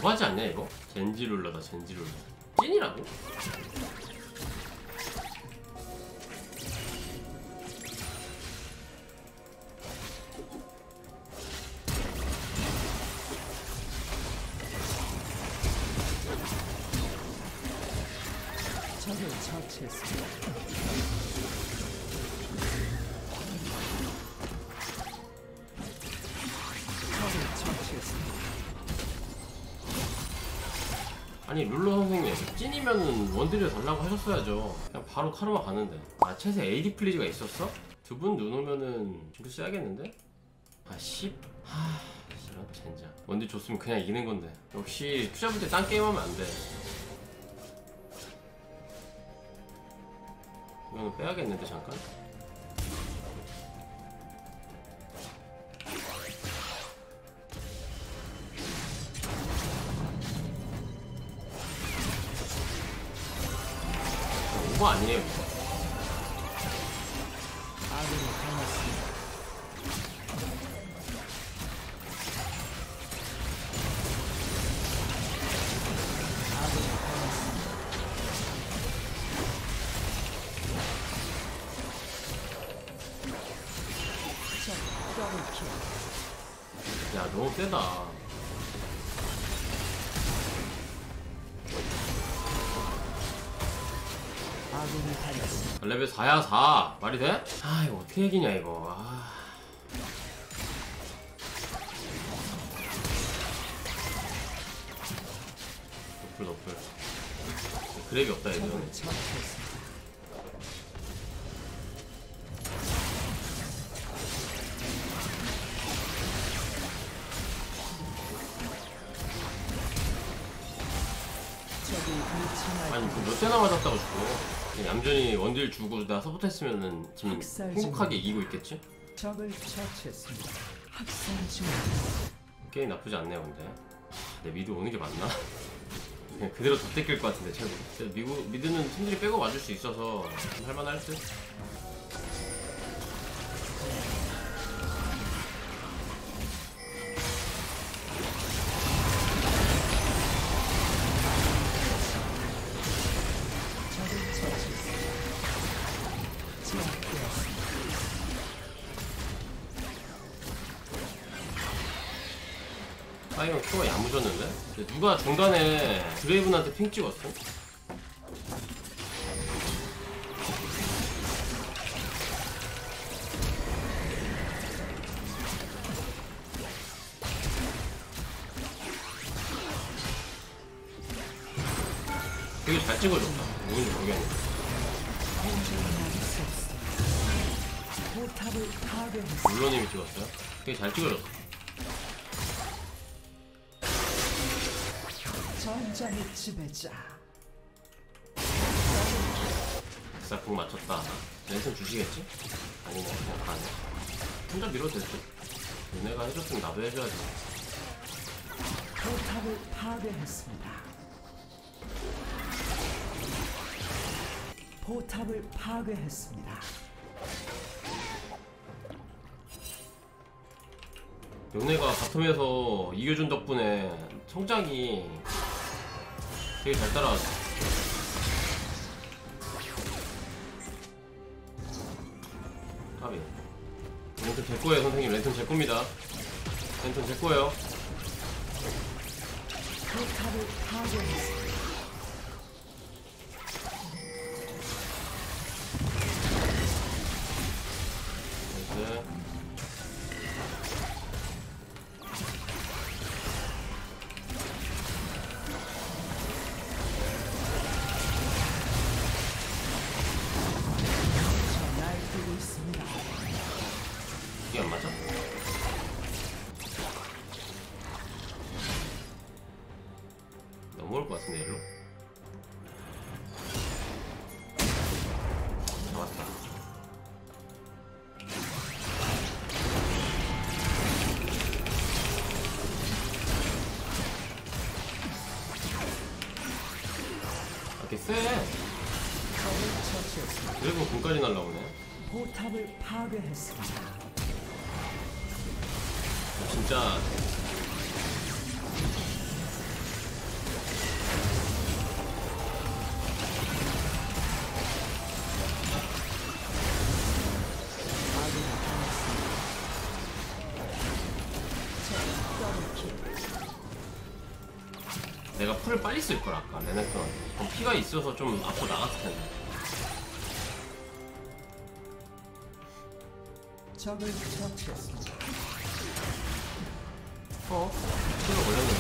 오바지 않냐 이거? 젠지룰러다 젠지룰러. 찐이라고? 적을 처치했습니다. 아니 룰러 선생님 찐이면은 원딜을 달라고 하셨어야죠. 그냥 바로 카르마 가는데. 아 채세 AD 플리즈가 있었어? 두 분 누우면은 징크 써야겠는데? 아 씨. 하... 싫어 젠장. 원딜 줬으면 그냥 이기는 건데. 역시 투잡을 때 딴 게임하면 안 돼. 이거는 빼야겠는데 잠깐. 오버 아니에요 이거. 아군이 당했습니다. 아군이 당했습니다. 적 더블킬. 야 너무 세다. 아군이 당했습니다. 레벨 4야 4. 말이 돼? 아 이거 어떻게 이기냐 이거. 아. 노플 그랩이 없다 얘들은. 적을 처치했습니다. 적이 미친 아니 그 몇 대나 맞았다고 죽어. 얌전히 원딜 주고 나 서포트 했으면은 지금 학살 행복하게 이기고 있겠지? 적을 처치했습니다. 학살 중. 게임 나쁘지 않네요 근데. 내 미드 오는 게 맞나? 그냥 그대로 더 뺏길 것 같은데 최고. 그래도 미드는 팀들이 빼고 맞을 수 있어서 할만할 듯? 적을 처치했습니다. 제압되었습니다. 파이어 큐가 야무졌는데? 근데 누가 중간에 드레이븐한테 핑 찍었어? 되게 잘 찍어줬다. 누군지 모르겠네. 공중나기 습니다. 포탑을 파괴했습니다. 물론님이 찍었어요. 되게 잘 찍어줬어. 전장의 지배자. 싹 공 맞췄다. 랜선 주시겠지? 아니면 그냥 가네. 혼자 밀어도 됐지. 얘네가 해줬으면 나도 해줘야지. 포탑을 파괴했습니다. 포탑을 파괴했습니다. 얘네가 바텀에서 이겨준 덕분에 성장이 되게 잘 따라왔어. 까비. 랜턴 제 거예요 선생님. 랜턴 제 겁니다. 랜턴 제 거예요. 포탑을 파괴했습니다. 나이스. 날뛰고 있습니다. 이게 안 맞아? 넘어올 것 같은데 일로? 잡았다. 이렇게 쎄. 적을 처치했습니다. 드래곤 군까지 날라오네. 포탑을 파괴했습니다. 진짜 쿨을 빨리 쓸걸 아까 레넥톤한테. 그럼 피가 있어서 좀 앞으로 나갔을 텐데. 적을 처치했습니다. 쿨을 걸렸는데.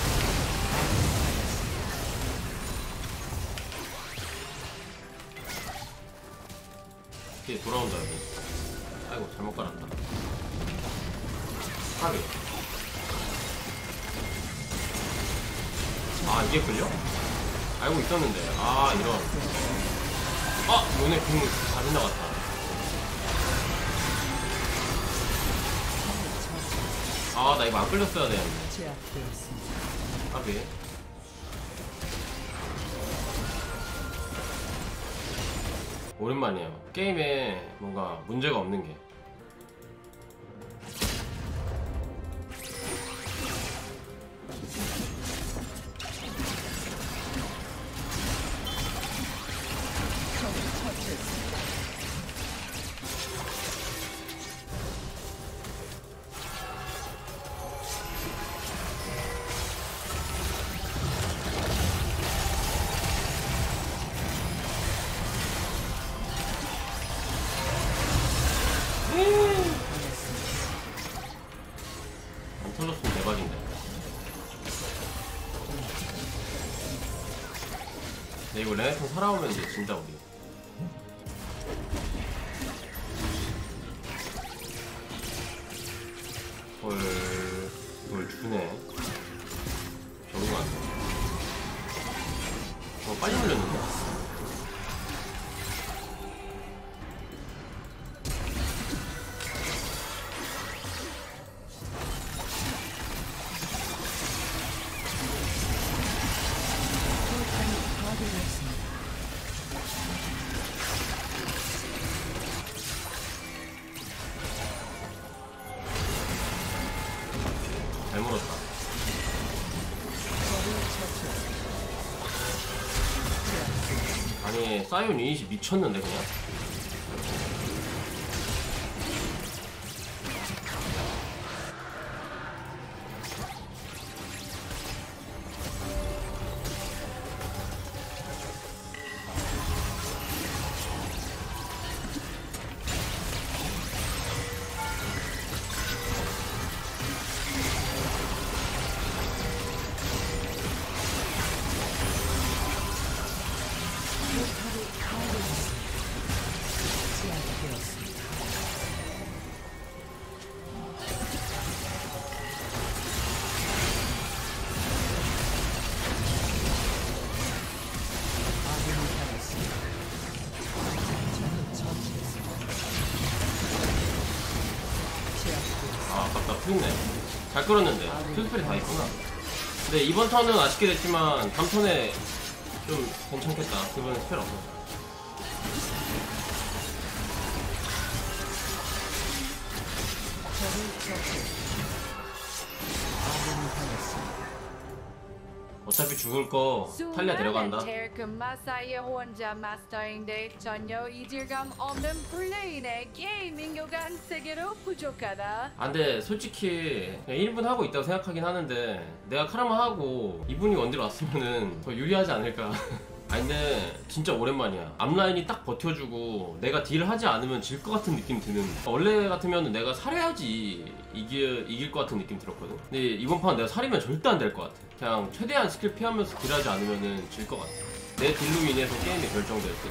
뒤에 돌아온다 여기. 아이고 잘못 깔았다. 하비. 아 이게 끌려? 알고 있었는데. 아 이런. 아 너네 궁다 빗나갔다. 아 나 이거 안 끌렸어야 되는데. 제압되었습니다. 하비. 오랜만이에요. 게임에 뭔가 문제가 없는 게. 적을 처치했습니다. 안 터졌으면 대박인데. 근데 이거 레넥톤 살아오면 이제 진다 우리. 헐 이걸 주네. 적응 안 돼. 빨리 물렸는데. 파괴되었습니다. 잘 물었다. 적을 처치했습니다. 제압되었습니다. 아니 사이온 유닛이 미쳤는데 그냥. 포탑을 파괴했습니다. 제압되었습니다. 아군이 당했습니다. 적을 처치했습니다. 제압되었습니다. 아 아깝다. 풀있네. 잘 끌었는데 투스펠이 다 있구나. 근데 이번 턴은 아쉽게 됐지만 다음 턴에 좀 괜찮겠다. 그번에 스펠 없어. 적을 처치했습니다. 아군이 당했습니다. 어차피 죽을 거 탈리아 데려간다. 수많은 마사의 혼자 마스터인데 전혀 이질감 없는 플레이의 게이밍 요간 세계로 부족하다. 아 근데 솔직히 그냥 1분 하고 있다고 생각하긴 하는데 내가 카라마 하고 이분이 원딜 왔으면은 더 유리하지 않을까. 아니 근데 진짜 오랜만이야. 앞라인이 딱 버텨주고 내가 딜을 하지 않으면 질 것 같은 느낌 드는. 원래 같으면 내가 살해야지 이길 것 같은 느낌 들었거든. 근데 이번 판 내가 살이면 절대 안 될 것 같아. 그냥 최대한 스킬 피하면서 딜하지 않으면 질 것 같아. 내 딜로 인해서 게임이 결정될 때.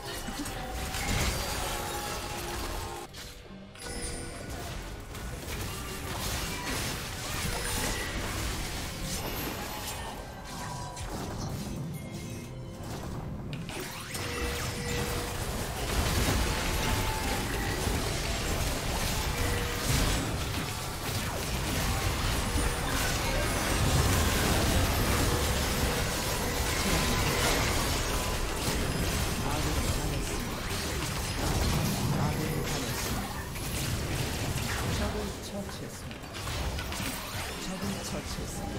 처치했습니다. 적을 처치했습니다.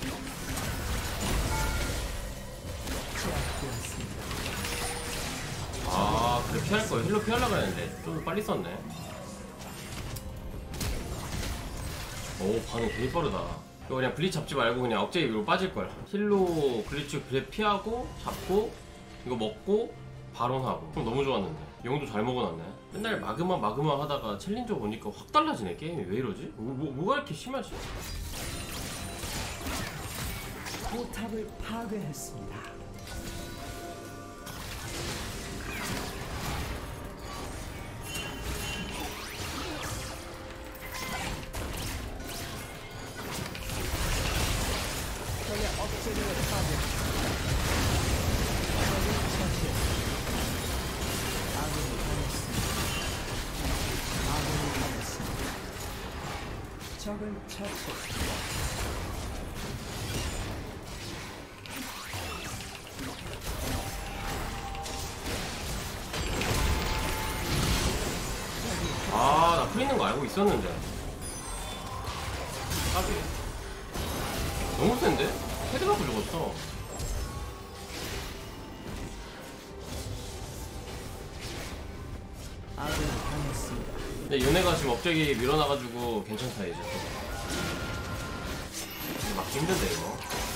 제압되었습니다. 아 그래 피할 걸. 힐로 피하려고 했는데 좀 더 빨리 썼네. 오 반응 되게 빠르다. 이거 그냥 블리츠 잡지 말고 그냥 억제기 위로 빠질걸. 힐로 블리츠 그래 피하고 잡고 이거 먹고 바론하고 그럼 너무 좋았는데. 용도 잘 먹어놨네. 맨날 마그마 하다가 챌린저 보니까 확 달라지네. 게임이 왜 이러지? 뭐가 이렇게 심하지? 포탑을 파괴했습니다. 적의 억제기를 파괴했습니다. 적을 처치했습니다. 아군이 당했습니다. 아군이 당했습니다. 적을 처치했습니다. 아, 나 풀 있는 거 알고 있었는데. 까비. 너무 센데? 헤드 갖고 죽었어. 아군이 당했습니다. 근데 얘네가 지금 업적이 밀어나가지고 괜찮다, 이제. 막기 힘든데, 이거.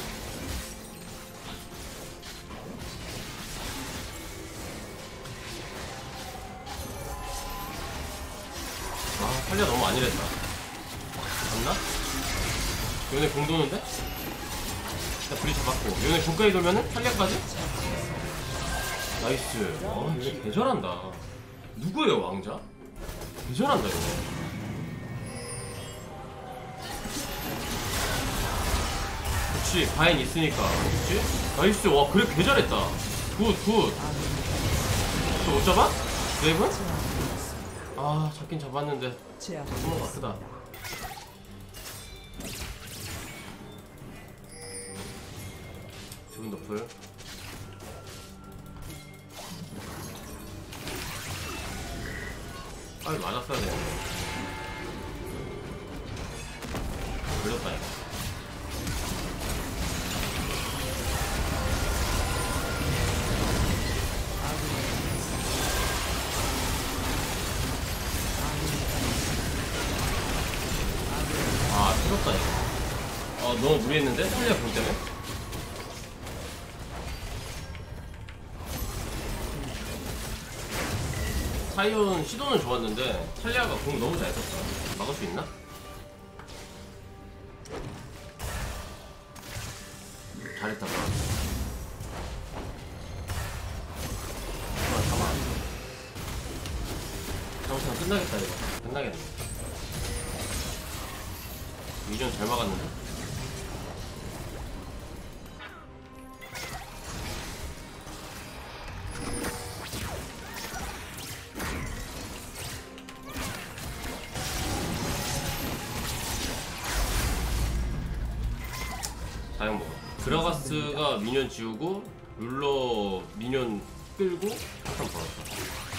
아, 탈리아 너무 안일했다. 맞나? 요네 공 도는데? 일단 불이 잡았고 요네 공까지 돌면은 탈리아까지? 나이스. 와, 요네 개잘한다. 누구예요, 왕자? 개잘한다, 이거. 그치, 바인 있으니까. 그치? 나이스. 와, 그래 개잘했다. 굿. 저 못 잡아? 레이븐? 아, 잡긴 잡았는데 너무 아프다. 두분 높을. 아, 맞았어야 되는데. 걸렸다, 이거. 아, 터졌다, 이거. 너무 무리했는데? 탈리아 공 때문에? 타이온 시도는 좋았는데 탈리아가 공 너무 잘 썼어. 막을 수 있나? 잘했다. 잠시만 끝나겠다, 이거. 끝나겠네. 미전 잘 막았는데? 사용 먹어. 드라가스가 미니언 지우고 룰러 미니언 끌고 한판 벌었다.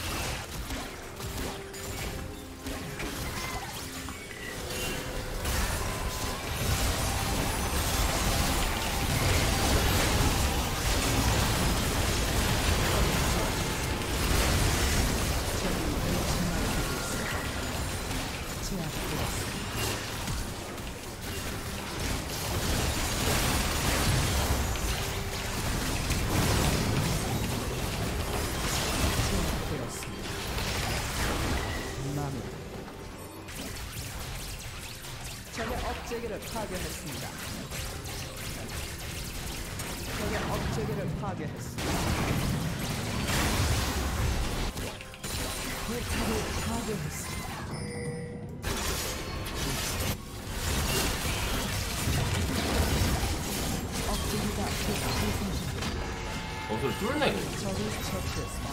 적의 억제기를 파괴했습니다. 적의 억제기를 파괴했습니다. 포탑을 파괴했습니다. 억제기가 부서졌습니다. 어디를 뚫네, 그냥. 적을 처치했습니다.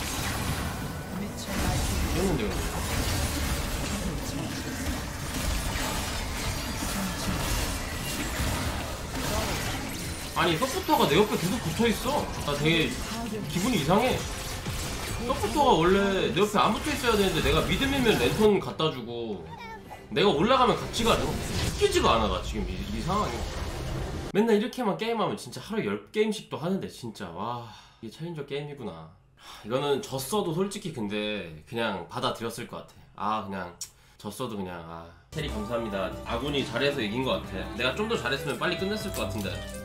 미쳐 날뛰는 이겼는데, 이거. 적을 처치했습니다. 아니, 서포터가 내 옆에 계속 붙어있어. 나 되게 기분이 이상해. 서포터가 원래 내 옆에 안 붙어있어야 되는데 내가 믿음이면 랜턴 갖다주고 내가 올라가면 같이 가죠. 웃기지가 않아, 나 지금 이 상황이. 맨날 이렇게만 게임하면 진짜 하루에 10게임씩도 하는데 진짜 와, 이게 챌린저 게임이구나. 이거는 졌어도 솔직히 근데 그냥 받아들였을 것 같아. 아, 그냥 졌어도 그냥 캐리 감사합니다. 아군이 잘해서 이긴 것 같아. 내가 좀 더 잘했으면 빨리 끝냈을 것 같은데.